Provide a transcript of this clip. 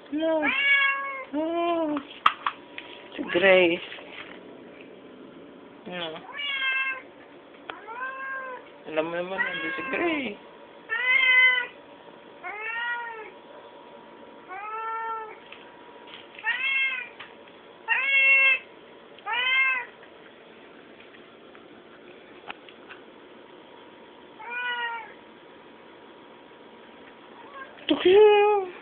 No. Oh. Si Grace. No. Alam mo naman, hindi si Grace. Tukyo.